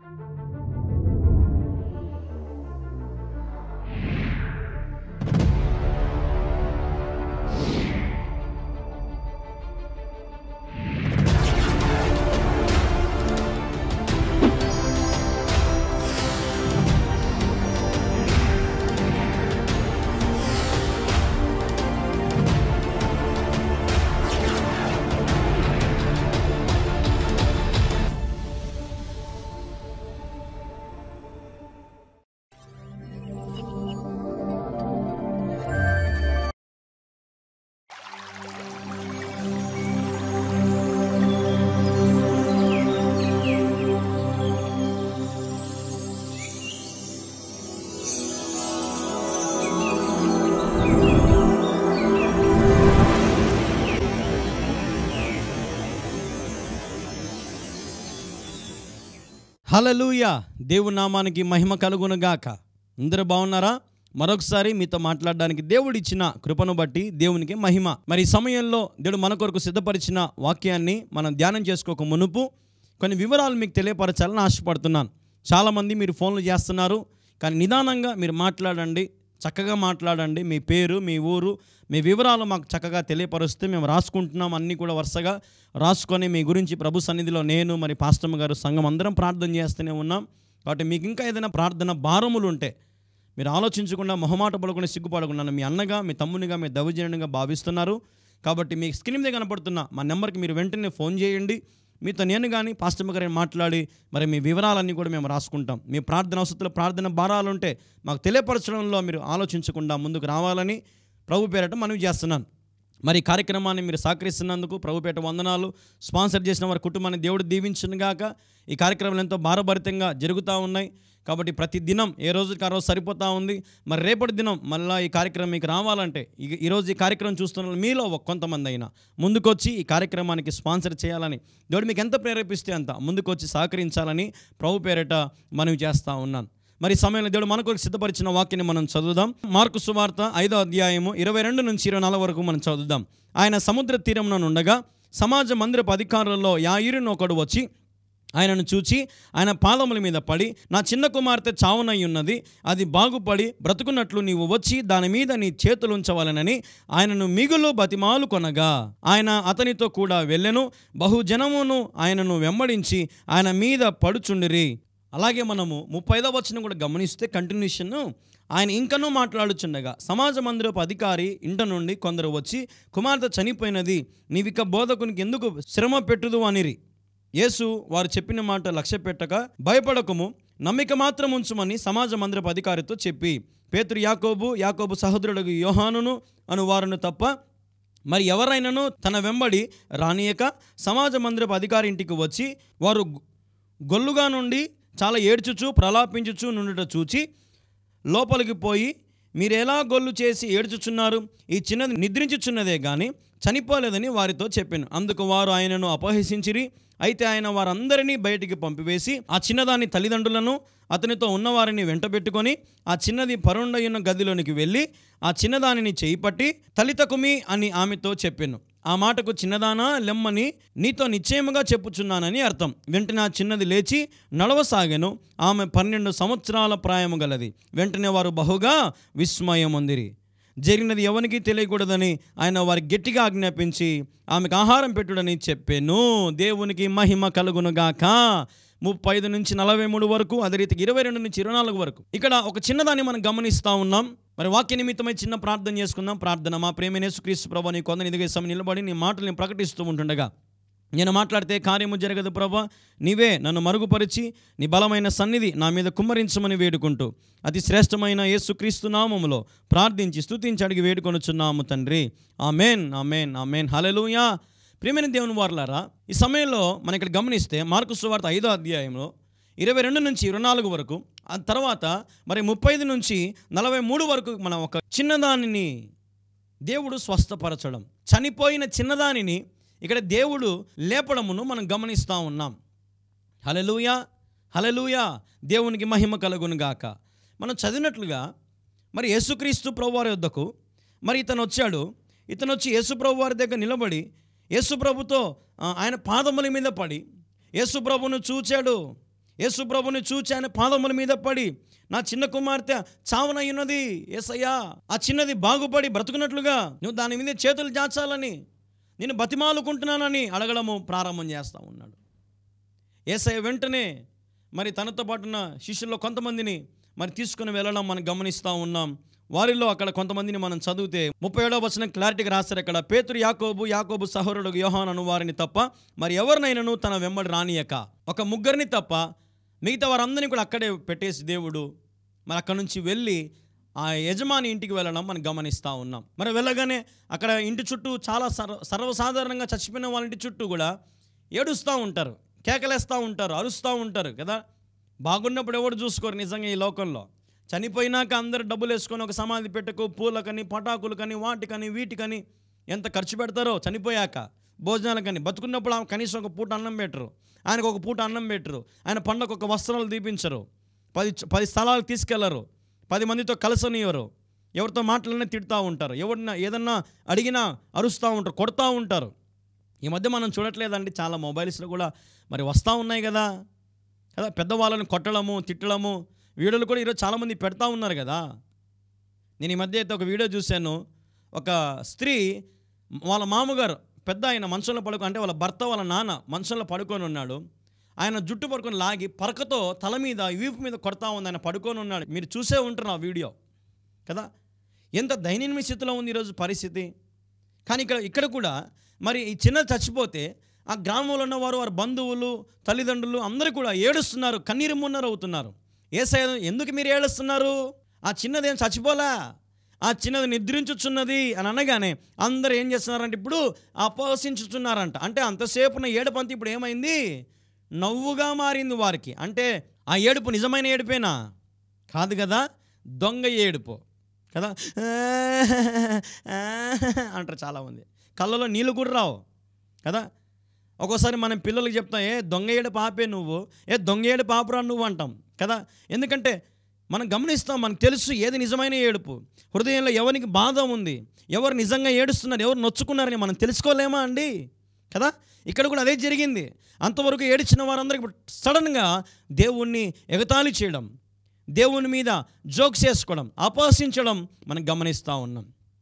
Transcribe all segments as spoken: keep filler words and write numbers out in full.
హల్లెలూయా. దేవుని నామానికి మహిమ కలుగునుగాక. అందరూ బాగున్నారా? మరొకసారి మీతో మాట్లాడడానికి దేవుడు ఇచ్చిన కృపను బట్టి దేవునికి మహిమ. మరి ఈ సమయంలో దేవుడు మన కొరకు సిద్ధపరిచిన వాక్యాన్ని మనం ధ్యానం చేసుకోక మునుపు కొన్ని వివరాలు మీకు తెలియపరచాలని ఆశపడుతున్నాను. చాలామంది మీరు ఫోన్లు చేస్తున్నారు, కానీ నిదానంగా మీరు మాట్లాడండి, చక్కగా మాట్లాడండి. మీ పేరు, మీ ఊరు, మీ వివరాలు మాకు చక్కగా తెలియపరుస్తే మేము రాసుకుంటున్నాం. అన్నీ కూడా వరుసగా రాసుకొని మీ గురించి ప్రభు సన్నిధిలో నేను మరి పాస్టమ్మ గారు సంఘం అందరం ప్రార్థన చేస్తూనే ఉన్నాం. కాబట్టి మీకు ఇంకా ఏదైనా ప్రార్థన భారములు ఉంటే మీరు ఆలోచించకుండా మొహమాట పడకుండా సిగ్గుపడకుండా మీ అన్నగా, మీ తమ్మునిగా, మీ దైవజనునిగా భావిస్తున్నారు. కాబట్టి మీ స్క్రీన్ మీద కనపడుతున్న మా నెంబర్కి మీరు వెంటనే ఫోన్ చేయండి. మీతో నేను కానీ పాస్టమ్మ గారిని మాట్లాడి మరి మీ వివరాలన్నీ కూడా మేము రాసుకుంటాం. మీ ప్రార్థన అవసరాలు, ప్రార్థన భారాలు ఉంటే మాకు తెలియపరచడంలో మీరు ఆలోచించకుండా ముందుకు రావాలని ప్రభు పేరట మనవి చేస్తున్నాను. మరి కార్యక్రమాన్ని మీరు సహకరిస్తున్నందుకు ప్రభు పేట వందనాలు. స్పాన్సర్ చేసిన వారి కుటుంబాన్ని దేవుడు దీవించునుగాక. ఈ కార్యక్రమాలు ఎంతో భారభరితంగా జరుగుతూ ఉన్నాయి. కాబట్టి ప్రతి దినం ఏ రోజుకి ఆ రోజు సరిపోతూ ఉంది. మరి రేపటి దినం మళ్ళీ ఈ కార్యక్రమం మీకు రావాలంటే ఈరోజు ఈ కార్యక్రమం చూస్తున్న మీలో కొంతమంది అయినా ముందుకొచ్చి ఈ కార్యక్రమానికి స్పాన్సర్ చేయాలని దేవుడు మీకు ఎంత ప్రేరేపిస్తే అంత ముందుకొచ్చి సహకరించాలని ప్రభు పేరట మనవి చేస్తూ ఉన్నాను. మరి ఈ సమయంలో దేవుడు మనకు సిద్ధపరిచిన వాక్యాన్ని మనం చదువుదాం. మార్కు సువార్త ఐదో అధ్యాయము ఇరవై రెండు నుంచి ఇరవై నాలుగు వరకు మనం చదువుదాం. ఆయన సముద్ర తీరంలో ఉండగా సమాజ మందిరపు అధికారులలో యాయిరును ఒకడు వచ్చి ఆయనను చూచి ఆయన పాదముల మీద పడి, నా చిన్న కుమార్తె చావునై ఉన్నది, అది బాగుపడి బ్రతుకున్నట్లు నీవు వచ్చి దాని మీద నీ చేతులుంచవలనని ఆయనను మిగులు బతిమాలు కొనగా ఆయన అతనితో కూడా వెళ్ళెను. బహుజనమును ఆయనను వెంబడించి ఆయన మీద పడుచుండిరి. అలాగే మనము ముప్పై ఐదవ వచనం కూడా గమనిస్తే కంటిన్యూషన్, ఆయన ఇంకనూ మాట్లాడుచుండగా సమాజ మందిరపు అధికారి ఇంట నుండి కొందరు వచ్చి, కుమార్తె చనిపోయినది, నీవిక బోధకునికి ఎందుకు శ్రమ పెట్టుదు అనిరి. యేసు వారు చెప్పిన మాట లక్ష్య పెట్టక, భయపడకము, నమ్మిక మాత్రం ఉంచుమని సమాజ మందిరపు అధికారితో చెప్పి, పేతురు, యాకోబు, యాకోబు సహోదరుడు యోహానును అను వారును తప్ప మరి ఎవరైనాను తన వెంబడి రానియక సమాజ మందిరపు అధికారి ఇంటికి వచ్చి వారు గొల్లుగా నుండి చాలా ఏడ్చుచు ప్రలాపించుచు నుండుట చూచి లోపలికి పోయి, మీరు ఎలా గొల్లు చేసి ఏడ్చుచున్నారు? ఈ చిన్నది నిద్రించుచున్నదే కానీ చనిపోలేదని వారితో చెప్పాను. అందుకు వారు ఆయనను అపహసించిరి. అయితే ఆయన వారందరినీ బయటికి పంపివేసి ఆ చిన్నదాని తల్లిదండ్రులను అతనితో ఉన్నవారిని వెంటబెట్టుకొని ఆ చిన్నది పరుండయున్న గదిలోనికి వెళ్ళి ఆ చిన్నదానిని చేయి పట్టి తలితకుమి అని ఆమెతో చెప్పాను. ఆ మాటకు చిన్నదానా లెమ్మని నీతో నిశ్చయముగా చెప్పుచున్నానని అర్థం. వెంటనే ఆ చిన్నది లేచి నడవసాగెను. ఆమె పన్నెండు సంవత్సరాల ప్రాయము గలది. వెంటనే వారు బహుగా విస్మయమొందిరి. జరిగినది ఎవరికి తెలియకూడదని ఆయన వారి గట్టిగా ఆజ్ఞాపించి ఆమెకు ఆహారం పెట్టుడని చెప్పాను. దేవునికి మహిమ కలుగునుగాక. ముప్పై ఐదు నుంచి నలభై మూడు వరకు, అదే రీతికి ఇరవై రెండు నుంచి ఇరవై నాలుగు వరకు ఇక్కడ ఒక చిన్నదాన్ని మనం గమనిస్తూ ఉన్నాం. మరి వాక్య నిమిత్తమై చిన్న ప్రార్థన చేసుకుందాం. ప్రార్థన. మా ప్రేమైన యేసుక్రీస్తు ప్రభువా, నీ కొందని ఎదిగే సమయం నిలబడి నీ మాటలు నేను ప్రకటిస్తూ ఉంటుండగా నేను మాట్లాడితే కార్యము జరగదు ప్రభువా. నీవే నన్ను మరుగుపరిచి నీ బలమైన సన్నిధి నా మీద కుమ్మరించమని వేడుకుంటూ అతి శ్రేష్టమైన యేసుక్రీస్తు నామములో ప్రార్థించి స్తుతించి అడిగి వేడుకొనుచున్నాము తండ్రి. Amen, amen, amen. హల్లెలూయా. ప్రియమైన దేవుని వారలారా, ఈ సమయంలో మనం ఇక్కడ గమనిస్తే మార్కు సువార్త ఐదో అధ్యాయంలో ఇరవై రెండు నుంచి ఇరవై నాలుగు వరకు, ఆ తర్వాత మరి ముప్పై ఐదు నుంచి నలభై మూడు వరకు మనం ఒక చిన్నదానిని దేవుడు స్వస్థపరచడం, చనిపోయిన చిన్నదానిని ఇక్కడ దేవుడు లేపడమును మనం గమనిస్తూ ఉన్నాం. హల్లెలూయా, హల్లెలూయా. దేవునికి మహిమ కలుగునుగాక. మనం చదివినట్లుగా మరి యేసుక్రీస్తు ప్రభువారి వద్దకు మరి ఇతను వచ్చాడు. ఇతను వచ్చి యేసు ప్రభువారి దగ్గర నిలబడి యేసు ప్రభుతో ఆయన పాదముల మీద పడి యేసు ప్రభును చూచాడు. యేసు ప్రభుని చూచి ఆయన పాదముల మీద పడి, నా చిన్న కుమార్తె చావనయ్యున్నది యేసయ్యా, ఆ చిన్నది బాగుపడి బ్రతుకున్నట్లుగా నువ్వు దాని మీద చేతులు చాచాలని నేను బతిమాలుకుంటున్నానని అడగడము ప్రారంభం చేస్తూ ఉన్నాడు. యేసయ్య వెంటనే మరి తనతో పాటున్న శిష్యుల్లో కొంతమందిని మరి తీసుకుని వెళ్ళడం మనం గమనిస్తూ ఉన్నాం. వారిలో అక్కడ కొంతమందిని మనం చదివితే ముప్పై ఏడవ వచనం క్లారిటీగా రాస్తారు. అక్కడ పేతురు, యాకోబు, యాకోబు సహోదరుడు యోహాను అను వారిని తప్ప మరి ఎవరినైనాను తన వెంబడి రానియక, ఒక ముగ్గురిని తప్ప మిగతా వారందరినీ కూడా అక్కడే పెట్టేసి దేవుడు మరి అక్కడ నుంచి వెళ్ళి ఆ యజమాని ఇంటికి వెళ్ళడం మనం గమనిస్తూ ఉన్నాం. మరి వెళ్ళగానే అక్కడ ఇంటి చుట్టూ చాలా సర్వ సర్వసాధారణంగా చచ్చిపోయిన వాళ్ళ ఇంటి చుట్టూ కూడా ఏడుస్తూ ఉంటారు, కేకలేస్తూ ఉంటారు, అరుస్తూ ఉంటారు కదా. బాగున్నప్పుడు ఎవరు చూసుకోరు నిజంగా ఈ లోకంలో. చనిపోయినాక అందరు డబ్బులు వేసుకొని ఒక సమాధి పెట్టకు, పూలకని, పటాకులకని, వాటికని, వీటికని ఎంత ఖర్చు పెడతారో చనిపోయాక భోజనాలకని. బతుకున్నప్పుడు ఆమె కనీసం ఒక పూట అన్నం పెట్టరు, ఆయనకు ఒక పూట అన్నం పెట్టరు, ఆయన పండగ ఒక వస్త్రాలు దీపించరు, పది పది స్థలాలు తీసుకెళ్లరు, పది మందితో కలసనియరు, ఎవరితో మాటలనే తిడుతూ ఉంటారు, ఎవరిన ఏదన్నా అడిగినా అరుస్తూ ఉంటారు, కొడతా ఉంటారు. ఈ మధ్య మనం చూడట్లేదండి, చాలా మొబైల్స్లో కూడా మరి వస్తూ ఉన్నాయి కదా కదా పెద్దవాళ్ళని కొట్టడము, తిట్టడము వీడియోలు కూడా ఈరోజు చాలామంది పెడతా ఉన్నారు కదా. నేను ఈ మధ్య అయితే ఒక వీడియో చూశాను. ఒక స్త్రీ వాళ్ళ మామగారు పెద్ద ఆయన మంచంలో పడుకో అంటే వాళ్ళ భర్త వాళ్ళ నాన్న మంచంలో పడుకొని ఉన్నాడు. ఆయన జుట్టు పడుకొని లాగి పరకతో తల మీద వీపు మీద కొడతా ఉంది. ఆయన పడుకొని ఉన్నాడు. మీరు చూసే ఉంటారు ఆ వీడియో కదా. ఎంత దయనీయ స్థితిలో ఉంది ఈరోజు పరిస్థితి. కానీ ఇక్కడ ఇక్కడ కూడా మరి ఈ చిన్నది చచ్చిపోతే ఆ గ్రామంలో ఉన్నవారు, వారి బంధువులు, తల్లిదండ్రులు అందరూ కూడా ఏడుస్తున్నారు, కన్నీరు మున్నరు అవుతున్నారు. యేసయ్య ఎందుకు మీరు ఏడుస్తున్నారు? ఆ చిన్నది ఏం చచ్చిపోలా, ఆ చిన్నది నిద్రించుచున్నది అని అనగానే అందరూ ఏం చేస్తున్నారంటే ఇప్పుడు అపహసించుచున్నారంట. అంటే అంతసేపున ఏడుపంత ఇప్పుడు ఏమైంది? నవ్వుగా మారింది వారికి. అంటే ఆ ఏడుపు నిజమైన ఏడుపేనా? కాదు కదా, దొంగ ఏడుపు కదా అంటారు చాలామంది. కళ్ళలో నీళ్ళు కూడా రావు కదా. ఒక్కోసారి మనం పిల్లలకి చెప్తాం, ఏ దొంగ ఏడుపు ఆపే నువ్వు, ఏ దొంగ ఏడుపు ఆపురా నువ్వు అంటాం కదా. ఎందుకంటే మనం గమనిస్తాం, మనకు తెలుసు ఏది నిజమైన ఏడుపు. హృదయంలో ఎవరికి బాధ ఉంది, ఎవరు నిజంగా ఏడుస్తున్నారు, ఎవరు నొచ్చుకున్నారని మనం తెలుసుకోలేమా అండి కదా. ఇక్కడ కూడా అదే జరిగింది. అంతవరకు ఏడ్చిన వారందరికీ సడన్గా దేవుణ్ణి ఎగతాళి చేయడం, దేవుని మీద జోక్స్ చేసుకోవడం, అపహసించడం మనం గమనిస్తూ ఉన్నాం.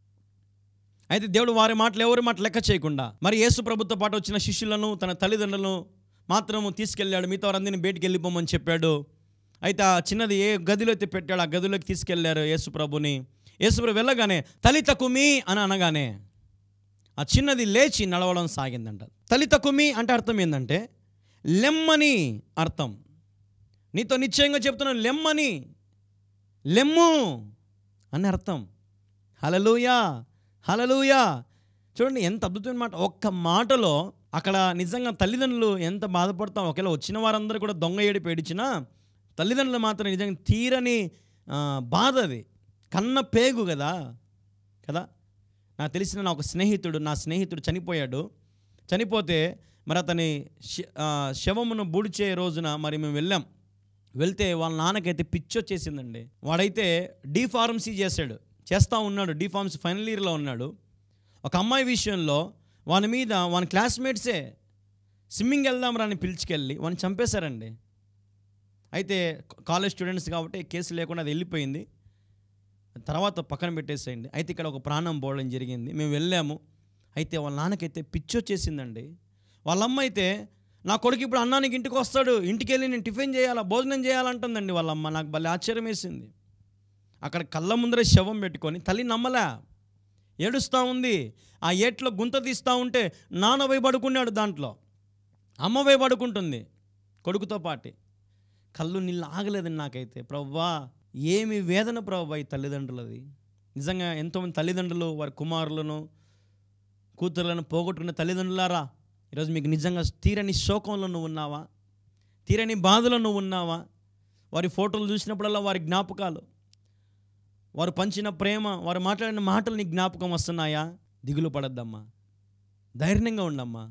అయితే దేవుడు వారి మాటలు ఎవరి మాట లెక్క చేయకుండా మరి యేసు ప్రభుతో పాటు వచ్చిన శిష్యులను, తన తల్లిదండ్రులను మాత్రము తీసుకెళ్ళాడు. మిగతా వారందరినీ బయటికి వెళ్ళిపోమని చెప్పాడు. అయితే ఆ చిన్నది ఏ గదిలో అయితే పెట్టాడు ఆ గదిలోకి తీసుకెళ్లారు యేసు ప్రభుని. యేసు ప్రభు వెళ్ళగానే తలిత కుమి అని అనగానే ఆ చిన్నది లేచి నడవడం సాగిందంట. తలిత కుమి అంటే అర్థం ఏంటంటే లెమ్మని అర్థం. నీతో నిశ్చయంగా చెప్తున్నాను, లెమ్మని, లెమ్ము అని అర్థం. హల్లెలూయా, హల్లెలూయా. చూడండి ఎంత అద్భుతమైన మాట. ఒక్క మాటలో అక్కడ నిజంగా తల్లిదండ్రులు ఎంత బాధపడతాం. ఒకవేళ వచ్చిన వారందరూ కూడా దొంగ ఏడుపు ఏడిచినా తల్లిదండ్రులు మాత్రం నిజంగా తీరని బాధ, అది కన్న పేగు కదా కదా. నాకు తెలిసిన నా ఒక స్నేహితుడు నా స్నేహితుడు చనిపోయాడు. చనిపోతే మరి అతని శవమును బూడిచే రోజున మరి మేము వెళ్ళాం. వెళ్తే వాళ్ళ నాన్నకైతే పిచ్చి వచ్చేసిందండి. వాడైతే డి ఫార్మసీ చేశాడు, చేస్తూ ఉన్నాడు, డి ఫార్మసీ ఫైనల్ ఇయర్లో ఉన్నాడు. ఒక అమ్మాయి విషయంలో వాని మీద వాని క్లాస్మేట్సే స్విమ్మింగ్ వెళ్దాం రాని పిలిచికెళ్ళి వాడిని చంపేశారండి. అయితే కాలేజ్ స్టూడెంట్స్ కాబట్టి కేసు లేకుండా అది వెళ్ళిపోయింది, తర్వాత పక్కన పెట్టేసేయండి. అయితే ఇక్కడ ఒక ప్రాణం పోవడం జరిగింది. మేము వెళ్ళాము. అయితే వాళ్ళ నాన్నకైతే పిచ్చి వచ్చేసిందండి. వాళ్ళ అమ్మ అయితే నా కొడుకు ఇప్పుడు అన్నానికి ఇంటికి వస్తాడు, ఇంటికి వెళ్ళి నేను టిఫిన్ చేయాలా, భోజనం చేయాలంటుందండి వాళ్ళ అమ్మ. నాకు భలే ఆశ్చర్యం వేసింది. అక్కడ కళ్ళ ముందరే శవం పెట్టుకొని తల్లి నమ్మలే, ఏడుస్తూ ఉంది. ఆ ఏట్లో గుంత తీస్తూ ఉంటే నాన్న పోయి పడుకున్నాడు, దాంట్లో అమ్మ పోయి పడుకుంటుంది కొడుకుతో పాటి. కళ్ళు నీళ్ళు ఆగలేదండి నాకైతే. ప్రభువా ఏమి వేదన ప్రభువా ఈ తల్లిదండ్రులది. నిజంగా ఎంతోమంది తల్లిదండ్రులు వారి కుమారులను కూతురులను పోగొట్టుకున్న తల్లిదండ్రులారా, ఈరోజు మీకు నిజంగా తీరని శోకంలో నువ్వు ఉన్నావా, తీరని బాధలో నువ్వు ఉన్నావా? వారి ఫోటోలు చూసినప్పుడల్లా వారి జ్ఞాపకాలు, వారు పంచిన ప్రేమ, వారు మాట్లాడిన మాటలు నీ జ్ఞాపకం వస్తున్నాయా? దిగులు పడద్దమ్మా, ధైర్యంగా ఉండమ్మా.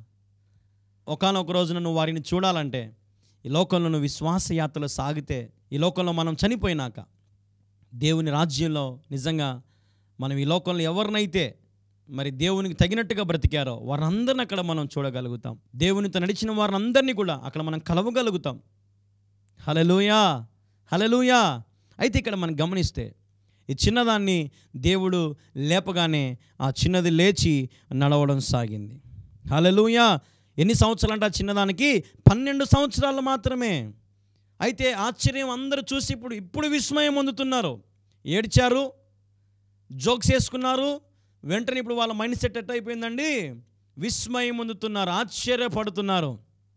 ఒకానొక రోజున నువ్వు వారిని చూడాలంటే ఈ లోకంలో నువ్వు విశ్వాస యాత్రలో సాగితే, ఈ లోకంలో మనం చనిపోయినాక దేవుని రాజ్యంలో నిజంగా మనం ఈ లోకంలో ఎవరినైతే మరి దేవునికి తగినట్టుగా బ్రతికారో వారందరిని అక్కడ మనం చూడగలుగుతాం. దేవునితో నడిచిన వారందరినీ కూడా అక్కడ మనం కలవగలుగుతాం. హల్లెలూయా, హల్లెలూయా. అయితే ఇక్కడ మనం గమనిస్తే ఈ చిన్నదాన్ని దేవుడు లేపగానే ఆ చిన్నది లేచి నడవడం సాగింది. హల్లెలూయా. ఎన్ని సంవత్సరాలు అంటే ఆ చిన్నదానికి పన్నెండు సంవత్సరాలు మాత్రమే. అయితే ఆశ్చర్యం అందరూ చూసి ఇప్పుడు ఇప్పుడు విస్మయం పొందుతున్నారు. ఏడ్చారు, జోక్స్ వేసుకున్నారు. వెంటనే ఇప్పుడు వాళ్ళ మైండ్ సెట్ ఎట్ అయిపోయిందండి, విస్మయం పొందుతున్నారు, ఆశ్చర్యపడుతున్నారు.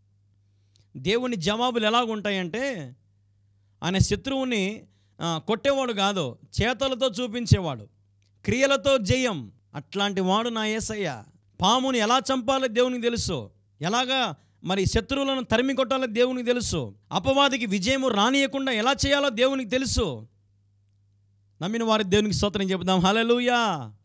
దేవుని జవాబులు ఎలాగుంటాయంటే, ఆయన శత్రువుని కొట్టేవాడు కాదు, చేతలతో చూపించేవాడు, క్రియలతో జయం. అట్లాంటి వాడు నా యేసయ్య. పాముని ఎలా చంపాలో దేవునికి తెలుసు, ఎలాగా మరి శత్రువులను తరిమి కొట్టాలో దేవునికి తెలుసు, అపవాదికి విజయము రానియకుండా ఎలా చేయాలో దేవునికి తెలుసు. నమ్మిన వారి దేవునికి స్తోత్రం చెబుదాం. హల్లెలూయా.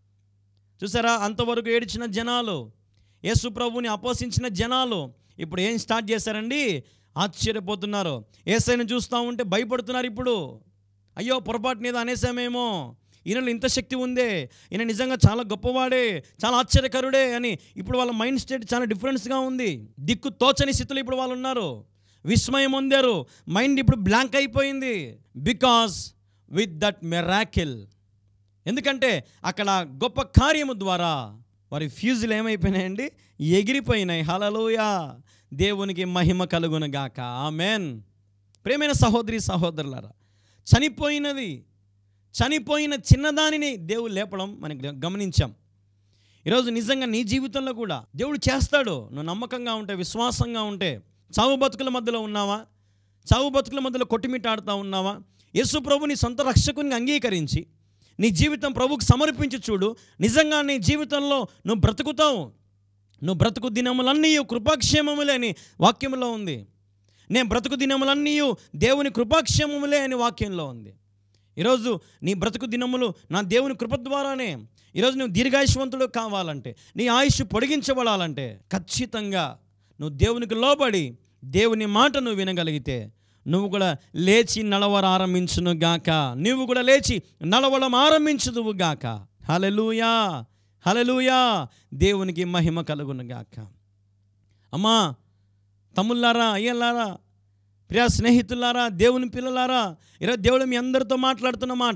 చూసారా, అంతవరకు ఏడ్చిన జనాలు, యేసు ప్రభువుని అపోసించిన జనాలు ఇప్పుడు ఏం స్టార్ట్ చేశారండి? ఆశ్చర్యపోతున్నారు. యేసయ్యను చూస్తూ ఉంటే భయపడుతున్నారు. ఇప్పుడు అయ్యో పొరపాటున ఏదో అనేసామేమో, ఈయనలో ఇంత శక్తి ఉందే, ఈయన నిజంగా చాలా గొప్పవాడే, చాలా ఆశ్చర్యకరుడే అని ఇప్పుడు వాళ్ళ మైండ్ స్టేట్ చాలా డిఫరెన్స్గా ఉంది. దిక్కు తోచని స్థితిలో ఇప్పుడు వాళ్ళు ఉన్నారు, విస్మయం పొందారు, మైండ్ ఇప్పుడు బ్లాంక్ అయిపోయింది. బికాస్ విత్ దట్ మిరాకిల్, ఎందుకంటే అక్కడ గొప్ప కార్యము ద్వారా వారి ఫ్యూజులు ఏమైపోయినాయండి? ఎగిరిపోయినాయి. హల్లెలూయా. దేవునికి మహిమ కలుగునుగాక. ఆమెన్. ప్రియమైన సహోదరి సహోదరులారా, చనిపోయినది చనిపోయిన చిన్నదానిని దేవుడు లేపడం మనకి గమనించాం. ఈరోజు నిజంగా నీ జీవితంలో కూడా దేవుడు చేస్తాడు. నువ్వు నమ్మకంగా ఉంటే, విశ్వాసంగా ఉంటే. చావు బతుకుల మధ్యలో ఉన్నావా? చావు బతుకుల మధ్యలో కొట్టిమిట్టాడుతూ ఉన్నావా? యేసు ప్రభు నీ సొంత రక్షకుని అంగీకరించి నీ జీవితం ప్రభువుకు సమర్పించి చూడు. నిజంగా నీ జీవితంలో నువ్వు బ్రతుకుతావు. నువ్వు బ్రతుకు దినములన్నీ కృపాక్షేమములే అని వాక్యంలో ఉంది. నేను బ్రతుకు దినములన్నీ దేవుని కృపాక్షేమములే అని వాక్యంలో ఉంది. ఈరోజు నీ బ్రతుకు దినములు నా దేవుని కృప ద్వారానే. ఈరోజు నువ్వు దీర్ఘాయుష్వంతుడు కావాలంటే, నీ ఆయుష్ పొడిగించబడాలంటే ఖచ్చితంగా నువ్వు దేవునికి లోబడి దేవుని మాట నువ్వు వినగలిగితే నువ్వు కూడా లేచి నడవడం ఆరంభించును గాక. నువ్వు కూడా లేచి నడవడం ఆరంభించుదువు గాక. హల్లెలూయా, హల్లెలూయా. దేవునికి మహిమ కలుగును గాక. అమ్మా, తమ్ముళ్ళారా, అయ్యలారా, ప్రియ స్నేహితులారా, దేవుని పిల్లలారా, ఈరోజు దేవుడు మీ అందరితో మాట్లాడుతున్న మాట.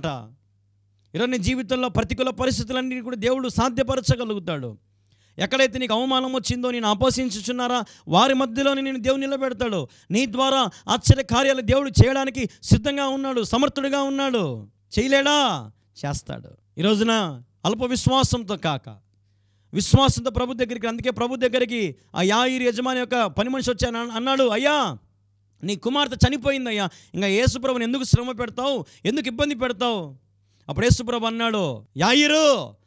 ఈరోజు నీ జీవితంలో ప్రతికూల పరిస్థితులన్నీ కూడా దేవుడు సాధ్యపరచగలుగుతాడు. ఎక్కడైతే నీకు అవమానం వచ్చిందో, నేను అపోసించుచున్నారా, వారి మధ్యలోనే నేను దేవుడు నిలబెడతాడు. నీ ద్వారా ఆశ్చర్య కార్యాలు దేవుడు చేయడానికి సిద్ధంగా ఉన్నాడు, సమర్థుడిగా ఉన్నాడు. చేయలేడా? చేస్తాడు. ఈ రోజున అల్ప విశ్వాసంతో కాక విశ్వాసంతో ప్రభు దగ్గరికి, అందుకే ప్రభు దగ్గరికి ఆ యాయిరు యజమాని యొక్క పని మనిషి వచ్చాను అన్నాడు, అయ్యా నీ కుమార్తె చనిపోయిందయ్యా, ఇంకా యేసుప్రభుని ఎందుకు శ్రమ పెడతావు, ఎందుకు ఇబ్బంది పెడతావు? అప్పుడు యేసుప్రభు అన్నాడు, యాయిరు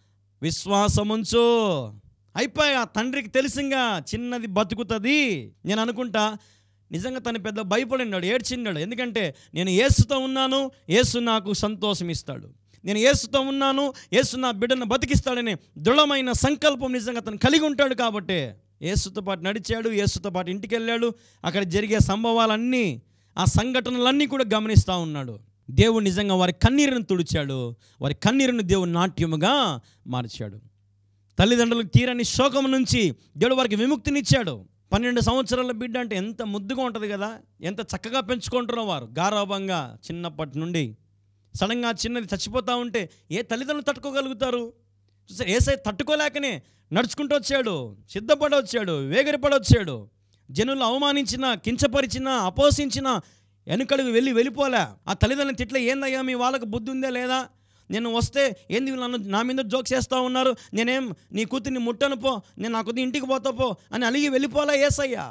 విశ్వాసముంచు. అయిపోయా, తండ్రికి తెలిసింగా చిన్నది బతుకుతుంది. నేను అనుకుంటా నిజంగా తను పెద్ద భయపడినాడు, ఏడ్చిన్నాడు. ఎందుకంటే నేను యేసుతో ఉన్నాను, యేసు నాకు సంతోషం ఇస్తాడు. నేను యేసుతో ఉన్నాను, యేసు నా బిడ్డను బతికిస్తాడనే దృఢమైన సంకల్పం నిజంగా తను కలిగి ఉంటాడు. కాబట్టి యేసుతో పాటు నడిచాడు, యేసుతో పాటు ఇంటికి వెళ్ళాడు. అక్కడ జరిగే సంభవాలన్నీ, ఆ సంఘటనలన్నీ కూడా గమనిస్తూ ఉన్నాడు. దేవుడు నిజంగా వారి కన్నీరును తుడిచాడు, వారి కన్నీరును దేవుడు నాట్యముగా మార్చాడు. తల్లిదండ్రులకు తీరని శోకం నుంచి దేవుడు వారికి విముక్తినిచ్చాడు. పన్నెండు సంవత్సరాల బిడ్డ అంటే ఎంత ముద్దుగా ఉంటుంది కదా, ఎంత చక్కగా పెంచుకుంటారో వారు గారాబంగా చిన్నప్పటి నుండి. సడన్గా చిన్నది చచ్చిపోతూ ఉంటే ఏ తల్లిదండ్రులు తట్టుకోగలుగుతారు? చూసారు, ఏసై తట్టుకోలేకనే నడుచుకుంటూ వచ్చాడు, సిద్ధపడి వచ్చాడు, వేగరపడి వచ్చాడు. జనులు అవమానించిన, కించపరిచిన, అపోసించిన వెనుకడుగు వెళ్ళి వెళ్ళిపోలే. ఆ తల్లిదండ్రులను తిట్ల, ఏందయ్యా మీ వాళ్ళకు బుద్ధి ఉందే లేదా, నేను వస్తే ఏంది నన్ను నా మీద జోక్స్ చేస్తూ ఉన్నారు, నేనేం నీ కూతుర్ని ముట్టను పో, నేను నా కూతురు ఇంటికి పోతా పో అని అలిగి వెళ్ళిపోలే యేసయ్య.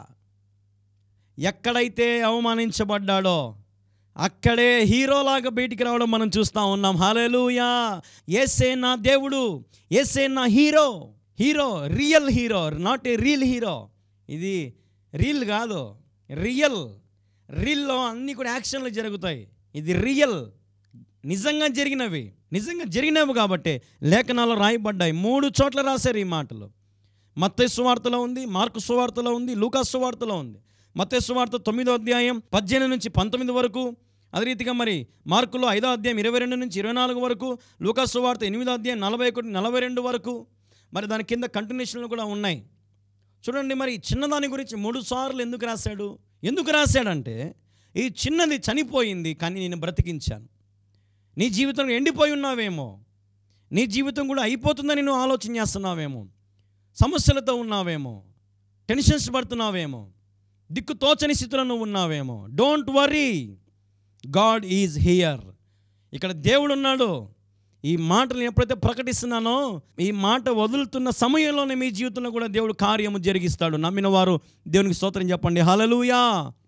ఎక్కడైతే అవమానించబడ్డాడో అక్కడే హీరోలాగా బయటికి రావడం మనం చూస్తూ ఉన్నాం. హల్లెలూయా. యేసే నా దేవుడు, యేసే నా hero. Hero, real hero, not a reel hero. ఇది రీల్ కాదు, రియల్. రీల్లో అన్నీ కూడా యాక్షన్లు జరుగుతాయి. ఇది రియల్, నిజంగా జరిగినవి, నిజంగా జరిగినవి కాబట్టి లేఖనాలు రాయబడ్డాయి. మూడు చోట్ల రాశారు ఈ మాటలు. మత్తయి సువార్తలో ఉంది, మార్కు సువార్తలో ఉంది, లూకా సువార్తలో ఉంది. మత్తయి సువార్త తొమ్మిదో అధ్యాయం పద్దెనిమిది నుంచి పంతొమ్మిది వరకు, అదే రీతిగా మరి మార్కులో ఐదో అధ్యాయం ఇరవై రెండు నుంచి ఇరవై నాలుగు వరకు, లూకా సువార్త ఎనిమిదో అధ్యాయం నలభై ఒకటి నలభై రెండు వరకు. మరి దాని కింద కంటిన్యూషన్లు కూడా ఉన్నాయి. చూడండి, మరి చిన్నదాని గురించి మూడు సార్లు ఎందుకు రాశాడు? ఎందుకు రాశాడంటే ఈ చిన్నది చనిపోయింది, కానీ నేను బ్రతికించాను. నీ జీవితంలో ఎండిపోయి ఉన్నావేమో, నీ జీవితం కూడా అయిపోతుందని నువ్వు ఆలోచన చేస్తున్నావేమో, సమస్యలతో ఉన్నావేమో, టెన్షన్స్ పడుతున్నావేమో, దిక్కు తోచని స్థితిలో నువ్వు ఉన్నావేమో. Don't worry, God is here. ఇక్కడ దేవుడు ఉన్నాడు. ఈ మాటలు ఎప్పుడైతే ప్రకటిస్తున్నానో, ఈ మాట వదులుతున్న సమయంలోనే మీ జీవితంలో కూడా దేవుడు కార్యము జరిగిస్తాడు. నమ్మిన వారు దేవునికి స్తోత్రం చెప్పండి. హల్లెలూయా.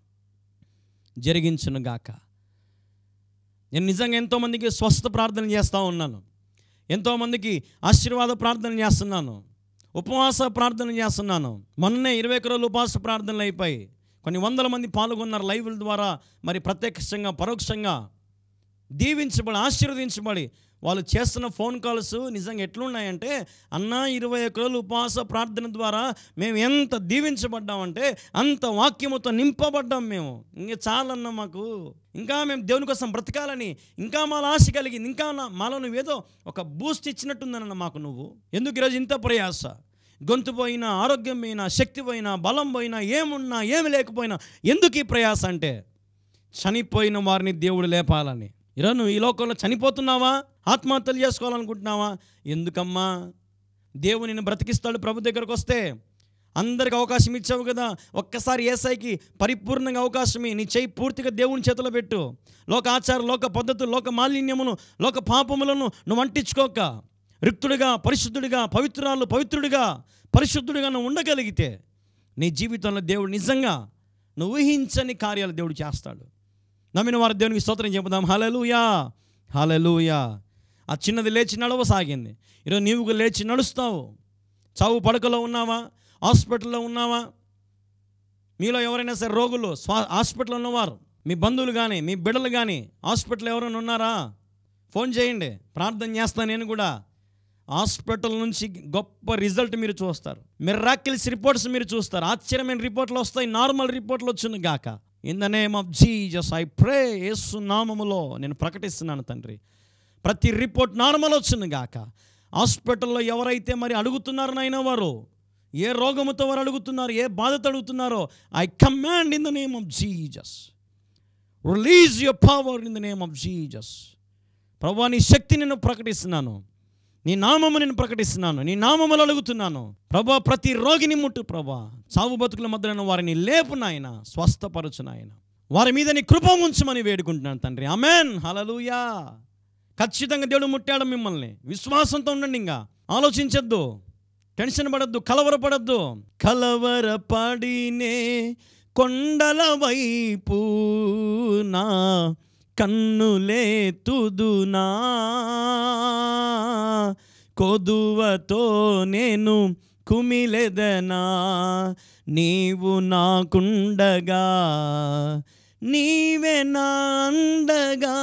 జరిగించునుగాక. నేను నిజంగా ఎంతోమందికి స్వస్థ ప్రార్థన చేస్తూ ఉన్నాను, ఎంతోమందికి ఆశీర్వాద ప్రార్థన చేస్తున్నాను, ఉపవాస ప్రార్థన చేస్తున్నాను. మొన్నే ఇరవై ఒక్క రోజులు ఉపవాస ప్రార్థనలు అయిపోయి కొన్ని వందల మంది పాల్గొన్నారు లైవ్ల ద్వారా. మరి ప్రత్యక్షంగా పరోక్షంగా దీవించబడి ఆశీర్వదించబడి వాళ్ళు చేస్తున్న ఫోన్ కాల్స్ నిజంగా ఎట్లున్నాయంటే, అన్నా ఇరవై ఒక్క రోజులు ఉపవాస ప్రార్థన ద్వారా మేము ఎంత దీవించబడ్డామంటే అంత వాక్యముతో నింపబడ్డాం. మేము ఇంకా చాలన్నా మాకు, ఇంకా మేము దేవుని కోసం బ్రతకాలని ఇంకా మాలో ఆశ కలిగింది, ఇంకా మాలో నువ్వేదో ఒక బూస్ట్ ఇచ్చినట్టుందన్న మాకు నువ్వు. ఎందుకు ఈరోజు ఇంత ప్రయాస? గొంతు పోయినా, ఆరోగ్యం పోయినా, శక్తి పోయినా, బలం పోయినా, ఏమున్నా ఏమి లేకపోయినా ఎందుకు ఈ ప్రయాస అంటే, చనిపోయిన వారిని దేవుడు లేపాలని. ఈరోజు నువ్వు ఈ లోకంలో చనిపోతున్నావా? ఆత్మహత్యలు చేసుకోవాలనుకుంటున్నావా? ఎందుకమ్మా? దేవుడు నిన్ను బ్రతికిస్తాడు ప్రభు దగ్గరకు వస్తే. అందరికి అవకాశం ఇచ్చావు కదా, ఒక్కసారి యేసయ్యకి పరిపూర్ణంగా అవకాశం నీ చేయి పూర్తిగా దేవుని చేతిలో పెట్టు. లోక ఆచారం, లోక పద్ధతులు, లోక మాలిన్యమును, లోక పాపములను నువ్వు అంటించుకోక రిక్తుడిగా, పరిశుద్ధుడిగా, పవిత్రాలు పవిత్రుడిగా, పరిశుద్ధుడిగా నువ్వు ఉండగలిగితే నీ జీవితంలో దేవుడు నిజంగా నువ్వు ఊహించని కార్యాలు దేవుడు చేస్తాడు. నమ్మిన వారు దేవునికి స్తోత్రం చెబుదాం. హల్లెలూయా, హల్లెలూయా. ఆ చిన్నది లేచి నడవసాగింది. ఈరోజు నీవు లేచి నడుస్తావు. చావు పడకలో ఉన్నావా? హాస్పిటల్లో ఉన్నావా? మీలో ఎవరైనా సరే రోగులు, స్వా హాస్పిటల్లో ఉన్నవారు, మీ బంధువులు కానీ మీ బిడ్డలు కానీ హాస్పిటల్ ఎవరైనా ఉన్నారా? ఫోన్ చేయండి, ప్రార్థన చేస్తాను నేను కూడా. హాస్పిటల్ నుంచి గొప్ప రిజల్ట్ మీరు చూస్తారు. మిరాకిల్స్ రిపోర్ట్స్ మీరు చూస్తారు. ఆశ్చర్యమైన రిపోర్ట్లు వస్తాయి, నార్మల్ రిపోర్ట్లు వచ్చును గాక. In the name of Jesus I pray. యేసు నామములో నేను ప్రకటిస్తున్నాను తండ్రి, ప్రతి రిపోర్ట్ నార్మల్ వచ్చును గాక. హాస్పిటల్లో ఎవరైతే మరి అడుగుతున్నారో నాయన, వారు ఏ రోగముతో వారు అడుగుతున్నారు, ఏ బాధతో అడుగుతున్నారో, I command in the name of Jesus, release your power in the name of Jesus. ప్రభువా, నీ శక్తి నేను ప్రకటిస్తున్నాను, నీ నామము నేను ప్రకటిస్తున్నాను, నీ నామములు అడుగుతున్నాను. ప్రభువా, ప్రతి రోగిని ముట్టు ప్రభువా. సావు బతుకుల మధ్యలో వారిని లేపు నాయన, స్వస్థపరచు నాయన. వారి మీద నీ కృప ఉంచమని వేడుకుంటున్నాను తండ్రి. Amen, hallelujah. ఖచ్చితంగా దేవుడు ముట్టాడు మిమ్మల్ని. విశ్వాసంతో ఉండండి, ఇంకా ఆలోచించద్దు, టెన్షన్ పడద్దు, కలవరపడద్దు. కలవరపడినే కొండల వైపు నా కన్నులేతుదునా, కొదువతో నేను కుమిలెదనా, నీవు నాకుండగా, నీవే నా అండగా,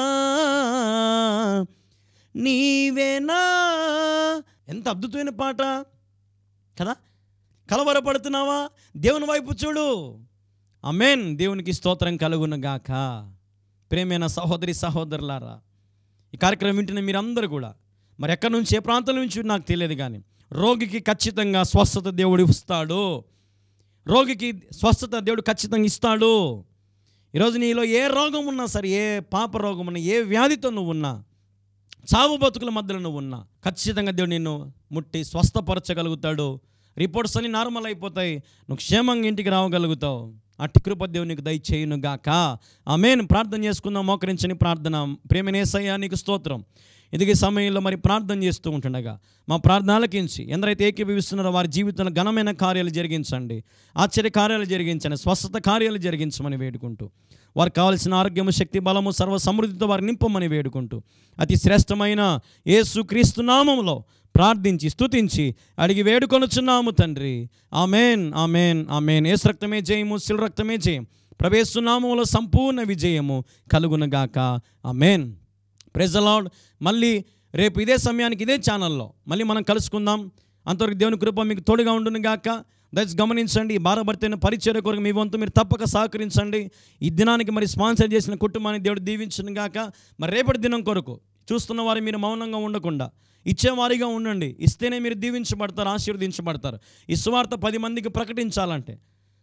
నీవే నా. ఎంత అద్భుతమైన పాట కదా. కలవరపడుతున్నావా? దేవుని వైపు చూడు. ఆమేన్. దేవునికి స్తోత్రం కలుగును గాక. ప్రేమైన సహోదరి సహోదరులారా, ఈ కార్యక్రమం వింటున్న మీరందరూ కూడా మరి ఎక్కడి నుంచి, ఏ ప్రాంతం నుంచి నాకు తెలియదు, కానీ రోగికి ఖచ్చితంగా స్వస్థత దేవుడు ఇస్తాడు. రోగికి స్వస్థత దేవుడు ఖచ్చితంగా ఇస్తాడు. ఈరోజు నీలో ఏ రోగం ఉన్నా సరే, ఏ పాప రోగం ఉన్నా, ఏ వ్యాధితో నువ్వు ఉన్నా, చావు బతుకుల మధ్యలో నువ్వు ఉన్నా, ఖచ్చితంగా దేవుడు నిన్ను ముట్టి స్వస్థపరచగలుగుతాడు. రిపోర్ట్స్ అన్నీ నార్మల్ అయిపోతాయి, నువ్వు క్షేమంగా ఇంటికి రావగలుగుతావు. అట్టి కృప దేవునికి దయచేయును గాక. ఆమేన్. ప్రార్థన చేసుకుందాం, మోకరించని ప్రార్థన. ప్రేమైన యేసయ్యా నీకు స్తోత్రం. ఇది ఈ సమయంలో మరి ప్రార్థన చేస్తూ ఉంటుండగా మా ప్రార్థనలకించి ఎందరైతే ఏకీభవిస్తున్నారో వారి జీవితంలో ఘనమైన కార్యాలు జరిగించండి, ఆశ్చర్య కార్యాలు జరిగించండి, స్వస్థత కార్యాలు జరిగించమని వేడుకుంటూ, వారికి కావాల్సిన ఆరోగ్యము, శక్తి, బలము, సర్వ సమృద్ధితో వారు నింపమని వేడుకుంటూ, అతి శ్రేష్టమైన యేసు క్రీస్తు నామములో ప్రార్థించి స్తుతించి అడిగి వేడుకొనుచున్నాము తండ్రి. ఆమేన్, ఆమేన్, ఆమేన్. యేసు రక్తమే జయము, శిల రక్తమే జయం. ప్రభు నామములో సంపూర్ణ విజయము కలుగునుగాక. ఆమేన్. Praise the Lord. మళ్ళీ రేపు ఇదే సమయానికి ఇదే ఛానల్లో మళ్ళీ మనం కలుసుకుందాం. అంతవరకు దేవుని కృప మీకు తోడుగా ఉండును గాక. దయచేసి గమనించండి, భారభర్తైన పరిచర్య కొరకు మీ వంతు మీరు తప్పక సహకరించండి. ఈ దినానికి మరి స్పాన్సర్ చేసిన కుటుంబాన్ని దేవుడు దీవించును గాక. మరి రేపటి దినం కొరకు చూస్తున్న వారు మీరు మౌనంగా ఉండకుండా ఇచ్చేవారిగా ఉండండి. ఇస్తేనే మీరు దీవించబడతారు, ఆశీర్వదించబడతారు. ఈ సువార్త పది మందికి ప్రకటించాలంటే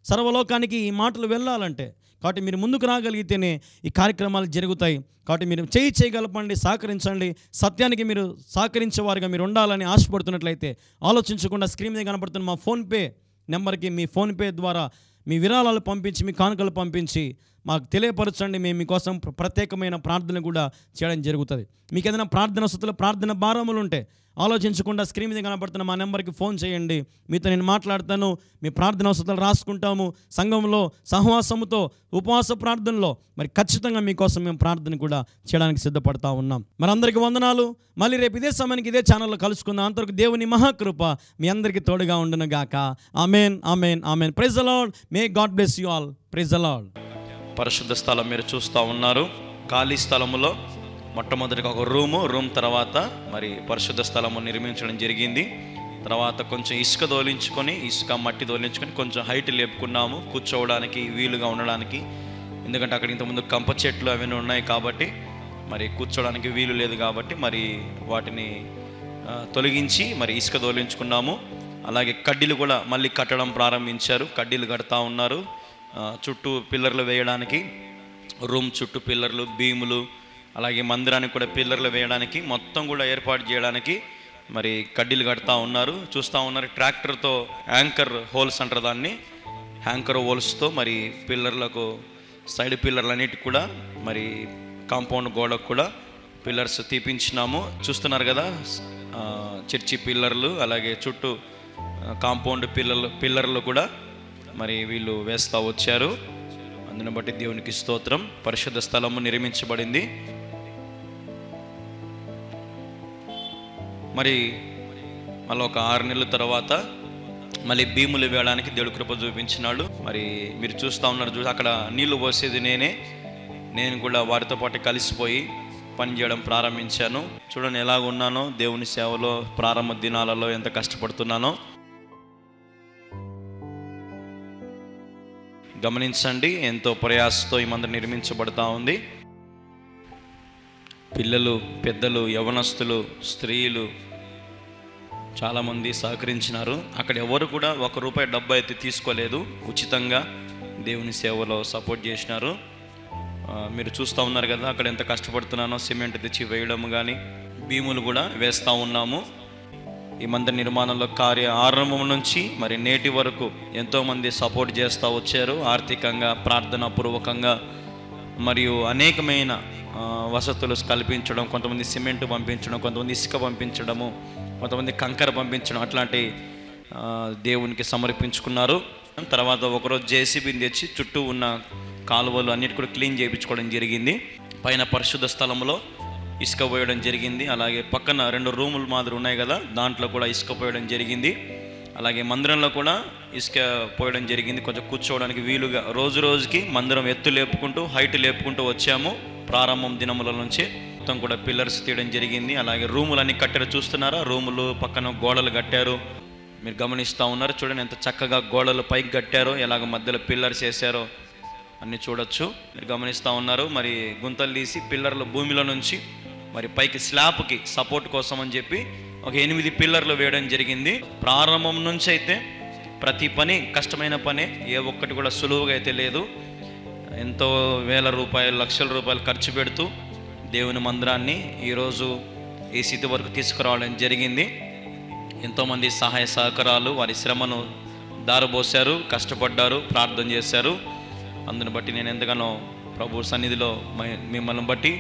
సర్వలోకానికి ఈ మాటలు వెళ్ళాలంటే. కాబట్టి మీరు ముందుకు రాగలిగితేనే ఈ కార్యక్రమాలు జరుగుతాయి. కాబట్టి మీరు చేయి చేయగలపండి, సహకరించండి. సత్యానికి మీరు సహకరించే వారిగా మీరు ఉండాలని ఆశపడుతున్నట్లయితే ఆలోచించకుండా స్క్రీన్ మీద కనపడుతున్న మా ఫోన్పే నెంబర్కి మీ ఫోన్పే ద్వారా మీ విరాళాలు పంపించి, మీ కానుకలు పంపించి మాకు తెలియపరచండి. మేము మీకోసం ప్రత్యేకమైన ప్రార్థన కూడా చేయడం జరుగుతుంది. మీకు ఏదైనా ప్రార్థన వసతులు, ప్రార్థన భారములు ఉంటే ఆలోచించకుండా స్క్రీన్ మీద కనపడుతున్న మా నెంబర్కి ఫోన్ చేయండి. మీతో నేను మాట్లాడతాను. మీ ప్రార్థన వసతులు రాసుకుంటాము. సంఘంలో సహవాసముతో ఉపవాస ప్రార్థనలో మరి ఖచ్చితంగా మీకోసం మేము ప్రార్థన కూడా చేయడానికి సిద్ధపడతా ఉన్నాం. మరి అందరికీ వందనాలు. మళ్ళీ రేపు ఇదే సమయానికి ఇదే ఛానల్లో కలుసుకుందాం. అంతవరకు దేవుని మహాకృప మీ అందరికీ తోడుగా ఉండును గాక. Amen, amen, amen. Praise the Lord. May God bless you all. Praise the Lord. పరిశుద్ధ స్థలం మీరు చూస్తూ ఉన్నారు. ఖాళీ స్థలములో మొట్టమొదటిగా ఒక రూము, రూమ్ తర్వాత మరి పరిశుద్ధ స్థలము నిర్మించడం జరిగింది. తర్వాత కొంచెం ఇసుక దోలించుకొని, ఇసుక మట్టి దోలించుకొని కొంచెం హైట్ లేపుకున్నాము కూర్చోవడానికి వీలుగా ఉండడానికి. ఎందుకంటే అక్కడ ఇంతకుముందు కంప చెట్లు అవన్నీ ఉన్నాయి కాబట్టి మరి కూర్చోవడానికి వీలు లేదు కాబట్టి మరి వాటిని తొలగించి మరి ఇసుక దోలించుకున్నాము. అలాగే కడ్డీలు కూడా మళ్ళీ కట్టడం ప్రారంభించారు. కడ్డీలు కడతా ఉన్నారు. చుట్టూ పిల్లర్లు వేయడానికి, రూమ్ చుట్టూ పిల్లర్లు, భీములు, అలాగే మందిరానికి కూడా పిల్లర్లు వేయడానికి మొత్తం కూడా ఏర్పాటు చేయడానికి మరి కడ్డీలు కడతా ఉన్నారు. చూస్తూ ఉన్నారు. ట్రాక్టర్తో యాంకర్ హోల్స్ అంటారు దాన్ని, యాంకర్ హోల్స్తో మరి పిల్లర్లకు, సైడ్ పిల్లర్లన్నిటికి కూడా మరి కాంపౌండ్ గోడకు కూడా పిల్లర్స్ తీపించినాము. చూస్తున్నారు కదా, చర్చి పిల్లర్లు, అలాగే చుట్టూ కాంపౌండ్ పిల్లర్లు పిల్లర్లు కూడా మరి వీళ్ళు వేస్తూ వచ్చారు. అందుని బట్టి దేవునికి స్తోత్రం. పరిశుద్ధ స్థలము నిర్మించబడింది. మరి మళ్ళీ ఒక ఆరు నెలల తర్వాత మళ్ళీ భీములు వేయడానికి దేవుడు కృప చూపించినాడు. మరి మీరు చూస్తూ ఉన్నారు, చూసి అక్కడ నీళ్లు పోసేది నేనే. నేను కూడా వారితో పాటు కలిసిపోయి పని చేయడం ప్రారంభించాను. చూడండి ఎలాగ ఉన్నానో, దేవుని సేవలో ప్రారంభ దినాలలో ఎంత కష్టపడుతున్నానో గమనించండి. ఎంతో ప్రయాసతో ఈ మందిరం నిర్మించబడతా ఉంది. పిల్లలు, పెద్దలు, యవనస్తులు, స్త్రీలు చాలామంది సహకరించినారు. అక్కడ ఎవరు కూడా ఒక రూపాయి డబ్బు అయితే తీసుకోలేదు. ఉచితంగా దేవుని సేవలో సపోర్ట్ చేసినారు. మీరు చూస్తూ ఉన్నారు కదా అక్కడ ఎంత కష్టపడుతున్నానో. సిమెంట్ తెచ్చి వేయడం కానీ, భీములు కూడా వేస్తూ ఉన్నాము. ఈ మందిర నిర్మాణంలో కార్య ఆరంభం నుంచి మరి నేటి వరకు ఎంతోమంది సపోర్ట్ చేస్తూ వచ్చారు. ఆర్థికంగా, ప్రార్థనా పూర్వకంగా మరియు అనేకమైన వసతులు కల్పించడం, కొంతమంది సిమెంట్ పంపించడం, కొంతమంది ఇసుక పంపించడము, కొంతమంది కంకర పంపించడం, అట్లాంటి దేవునికి సమర్పించుకున్నారు. తర్వాత ఒకరోజు జేసీబీని తెచ్చి చుట్టూ ఉన్న కాలువలు అన్నిటి కూడా క్లీన్ చేయించుకోవడం జరిగింది. పైన పరిశుద్ధ స్థలంలో ఇసుక పోయడం జరిగింది. అలాగే పక్కన రెండు రూములు మాదిరి ఉన్నాయి కదా, దాంట్లో కూడా ఇసుక పోయడం జరిగింది. అలాగే మందిరంలో కూడా ఇసుక పోయడం జరిగింది, కొంచెం కూర్చోవడానికి వీలుగా. రోజు రోజుకి మందిరం ఎత్తు లేపుకుంటూ, హైట్ లేపుకుంటూ వచ్చాము. ప్రారంభం దినముల నుంచి మొత్తం కూడా పిల్లర్స్ తీయడం జరిగింది. అలాగే రూములన్నీ కట్టారు. చూస్తున్నారా, రూములు పక్కన గోడలు కట్టారు. మీరు గమనిస్తూ ఉన్నారు. చూడండి ఎంత చక్కగా గోడలు పైకి కట్టారో, ఎలాగ మధ్యలో పిల్లర్స్ వేసారో అన్నీ చూడొచ్చు. మీరు గమనిస్తూ ఉన్నారు. మరి గుంతలు తీసి పిల్లర్లు భూమిలో నుంచి మరి పైకి స్లాబ్కి సపోర్ట్ కోసం అని చెప్పి ఒక ఎనిమిది పిల్లర్లు వేయడం జరిగింది. ప్రారంభం నుంచి అయితే ప్రతి పని కష్టమైన పనే, ఏ ఒక్కటి కూడా సులువుగా అయితే లేదు. ఎంతో వేల రూపాయలు, లక్షల రూపాయలు ఖర్చు పెడుతూ దేవుని మందిరాన్ని ఈరోజు ఈ స్థితి వరకు తీసుకురావడం జరిగింది. ఎంతోమంది సహాయ సహకారాలు, వారి శ్రమను దారబోసారు, కష్టపడ్డారు, ప్రార్థన చేశారు. అందుని బట్టి నేను ఎంతగానో ప్రభు సన్నిధిలో మిమ్మల్ని బట్టి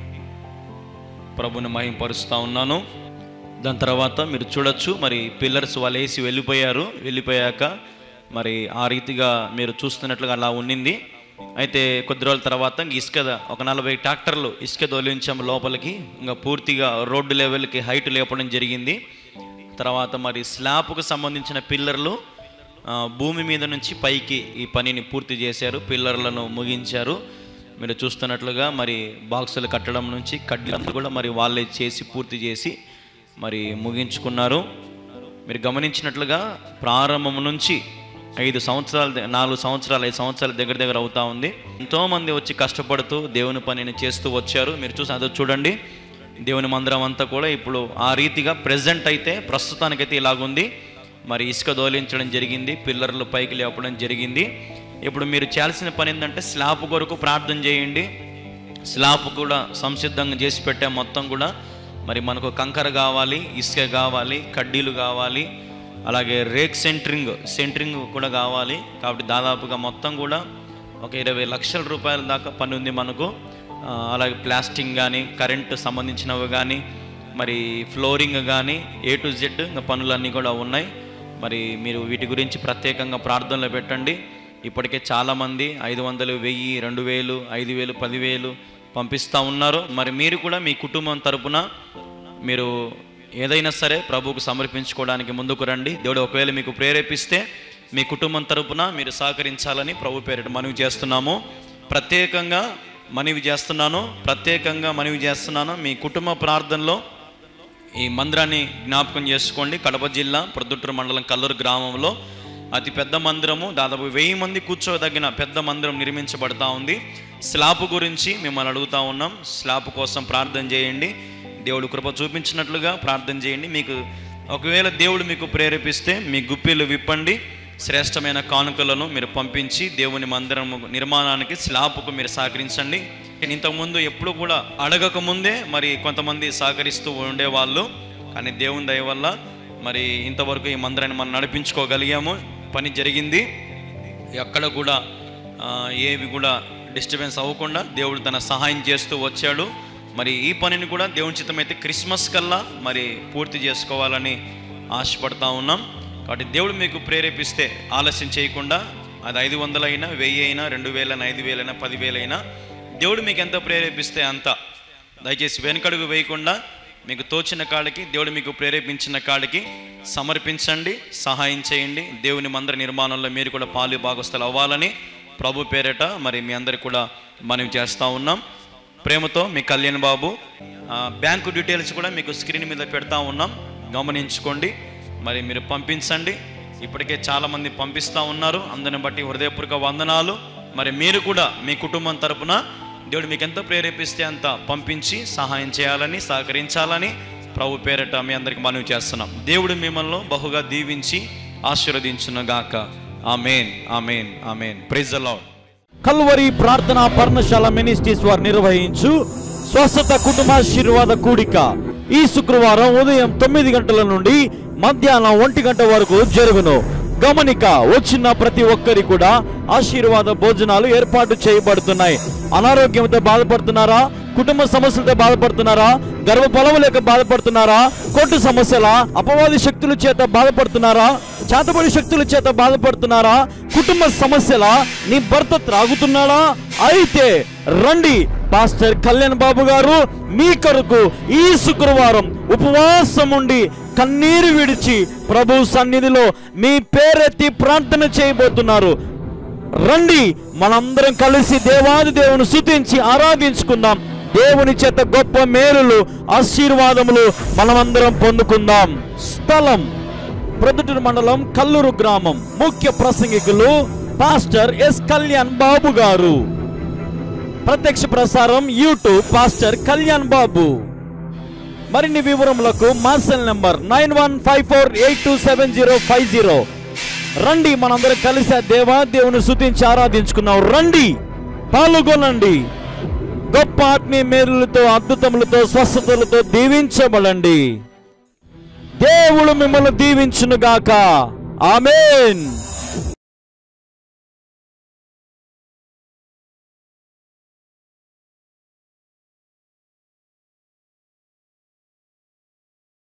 ప్రభుని మహింపరుస్తూ ఉన్నాను. దాని తర్వాత మీరు చూడొచ్చు, మరి పిల్లర్స్ వాళ్ళు వేసి వెళ్ళిపోయారు. వెళ్ళిపోయాక మరి ఆ రీతిగా మీరు చూస్తున్నట్లుగా అలా ఉండింది. అయితే కొద్ది రోజుల తర్వాత ఇసుక ఒక నలభై ట్రాక్టర్లు ఇసుక తొలించాము లోపలికి. ఇంకా పూర్తిగా రోడ్డు లెవెల్కి హైట్ లేపడం జరిగింది. తర్వాత మరి స్లాబ్కు సంబంధించిన పిల్లర్లు భూమి మీద నుంచి పైకి ఈ పనిని పూర్తి చేశారు. పిల్లర్లను ముగించారు. మీరు చూస్తున్నట్లుగా మరి బాక్సులు కట్టడం నుంచి కడ్డీలంతా కూడా మరి వాళ్ళే చేసి పూర్తి చేసి మరి ముగించుకున్నారు. మీరు గమనించినట్లుగా ప్రారంభం నుంచి ఐదు సంవత్సరాలు నాలుగు సంవత్సరాలు ఐదు సంవత్సరాల దగ్గర దగ్గర అవుతా ఉంది. ఎంతోమంది వచ్చి కష్టపడుతూ దేవుని పనిని చేస్తూ వచ్చారు. మీరు చూసి అదో చూడండి, దేవుని మందిరం అంతా కూడా ఇప్పుడు ఆ రీతిగా ప్రెజెంట్ అయితే ప్రస్తుతానికైతే ఇలాగుంది. మరి ఇసుక దోలించడం జరిగింది, పిల్లర్లు పైకి లేపడం జరిగింది. ఇప్పుడు మీరు చేయాల్సిన పని ఏంటంటే స్లాబ్ కొరకు ప్రార్థన చేయండి. స్లాబ్ కూడా సంసిద్ధంగా చేసి పెట్టే మొత్తం కూడా మరి మనకు కంకర కావాలి, ఇసుక కావాలి, కడ్డీలు కావాలి, అలాగే రేక్ సెంటరింగ్ సెంటరింగ్ కూడా కావాలి. కాబట్టి దాదాపుగా మొత్తం కూడా ఒక ఇరవై లక్షల రూపాయల దాకా పని ఉంది మనకు. అలాగే ప్లాస్టింగ్ కానీ, కరెంటు సంబంధించినవి కానీ, మరి ఫ్లోరింగ్ కానీ, ఏ టు జెడ్ ఇంకా పనులన్నీ కూడా ఉన్నాయి. మరి మీరు వీటి గురించి ప్రత్యేకంగా ప్రార్థనలు పెట్టండి. ఇప్పటికే చాలామంది ఐదు వందలు, వెయ్యి, రెండు వేలు, ఐదు వేలు, పదివేలు పంపిస్తూ ఉన్నారు. మరి మీరు కూడా మీ కుటుంబం తరపున మీరు ఏదైనా సరే ప్రభువుకు సమర్పించుకోవడానికి ముందుకు రండి. దేవుడు ఒకవేళ మీకు ప్రేరేపిస్తే మీ కుటుంబం తరపున మీరు సహకరించాలని ప్రభు పేరిట మనవి చేస్తున్నాము. ప్రత్యేకంగా మనవి చేస్తున్నాను ప్రత్యేకంగా మనవి చేస్తున్నాను మీ కుటుంబ ప్రార్థనలో ఈ మందిరాన్ని జ్ఞాపకం చేసుకోండి. కడప జిల్లా ప్రొద్దుటూరు మండలం కల్లూరు గ్రామంలో అతి పెద్ద మందిరము, దాదాపు వెయ్యి మంది కూర్చోదగిన పెద్ద మందిరం నిర్మించబడతా ఉంది. స్లాబ్ గురించి మిమ్మల్ని అడుగుతూ ఉన్నాం. స్లాబ్ కోసం ప్రార్థన చేయండి. దేవుడు కృప చూపించినట్లుగా ప్రార్థన చేయండి. మీకు ఒకవేళ దేవుడు మీకు ప్రేరేపిస్తే మీ గుప్పిలు విప్పండి. శ్రేష్టమైన కానుకలను మీరు పంపించి దేవుని మందిరం నిర్మాణానికి స్లాబ్కు మీరు సహకరించండి. ఇంతకుముందు ఎప్పుడు కూడా అడగక ముందే మరి కొంతమంది సహకరిస్తూ ఉండేవాళ్ళు. కానీ దేవుని దయ వల్ల మరి ఇంతవరకు ఈ మందిరాన్ని మనం నడిపించుకోగలిగాము. పని జరిగింది. ఎక్కడ కూడా ఏవి కూడా డిస్టర్బెన్స్ అవ్వకుండా దేవుడు తన సహాయం చేస్తూ వచ్చాడు. మరి ఈ పనిని కూడా దేవుని చిత్తమైతే క్రిస్మస్ కల్లా మరి పూర్తి చేసుకోవాలని ఆశపడతా ఉన్నాం. కాబట్టి దేవుడు మీకు ప్రేరేపిస్తే ఆలస్యం చేయకుండా అది ఐదు వందలైనా, వెయ్యి అయినా, రెండు వేలైనా, ఐదు వేలైనా, పదివేలైనా దేవుడు మీకు ఎంత ప్రేరేపిస్తే అంత దయచేసి వెనుకడుగు వేయకుండా మీకు తోచిన కాడికి, దేవుడు మీకు ప్రేరేపించిన కాడికి సమర్పించండి, సహాయం చేయండి. దేవుని మందిర నిర్మాణంలో మీరు కూడా పాలు భాగస్థలు అవ్వాలని ప్రభు పేరిట మరి మీ అందరికి కూడా మనవి చేస్తూ ఉన్నాం. ప్రేమతో మీ కళ్యాణ్ బాబు. బ్యాంకు డీటెయిల్స్ కూడా మీకు స్క్రీన్ మీద పెడతా ఉన్నాం, గమనించుకోండి. మరి మీరు పంపించండి. ఇప్పటికే చాలామంది పంపిస్తూ ఉన్నారు. అందరిని బట్టి హృదయపూర్వక వందనాలు. మరి మీరు కూడా మీ కుటుంబం తరపున దేవుడు మీకు ఎంత ప్రేరేపిస్తే అంత పంపించి సహాయం చేయాలని, సహకరించాలని ప్రభు పేరిట మీ అందరికి మనవి చేస్తున్నాం. దేవుడు మిమ్మల్ని బహుగా దీవించి ఆశీర్వదించునుగాక. Amen, amen, amen. Praise the Lord. Calvary ప్రార్థనా పర్ణశాల మినిస్ట్రీస్ వారు నిర్వహించు స్వస్థత కుటుంబాశీర్వాద కూడిక ఈ శుక్రవారం ఉదయం తొమ్మిది గంటల నుండి మధ్యాహ్నం ఒంటి గంట వరకు జరుగును. గమనిక, వచ్చిన ప్రతి ఒక్కరి కూడా ఆశీర్వాద భోజనాలు ఏర్పాటు చేయబడుతున్నాయి. అనారోగ్యంతో బాధపడుతున్నారా? కుటుంబ సమస్యలతో బాధపడుతున్నారా? గర్భఫలం లేక బాధపడుతున్నారా? కొట్టు సమస్యల, అపవాది శక్తుల చేత బాధపడుతున్నారా? చేతబడి శక్తుల చేత బాధపడుతున్నారా? కుటుంబ సమస్యల, నీ భర్త త్రాగుతున్నాడా? అయితే రండి, పాస్టర్ కళ్యాణ్ బాబు గారు మీ కొరకు ఈ శుక్రవారం ఉపవాసం ఉండి కన్నీరు విడిచి ప్రభు సన్నిధిలో మీ పేరెత్తి ప్రార్థన చేయబోతున్నారు. రండి, మనందరం కలిసి దేవాది దేవుని స్తుతించి ఆరాధించుకుందాం. దేవుని చేత గొప్ప మేలులు, ఆశీర్వాదములు మనమందరం పొందుకుందాం. స్థలం ప్రొద్దుటూరు మండలం కల్లూరు గ్రామం. ముఖ్య ప్రసంగికులు పాస్టర్ ఎస్ కళ్యాణ్ బాబు గారు. ప్రత్యక్ష ప్రసారం యూట్యూబ్ పాస్టర్ కళ్యాణ్ బాబు. మరిన్ని వివరములకు మా cell number nine one five four eight two seven zero five zero. రండి, మనందరం కలిసి దేవా దేవుని స్తుతించి ఆరాధించుకున్నాం. రండి, పాల్గొనండి. గొప్ప ఆత్మీయ మేలులతో, అద్భుతములతో, స్వస్థతలతో దీవించబడండి. దేవుడు మిమ్మల్ని దీవించునుగాక. ఆమేన్.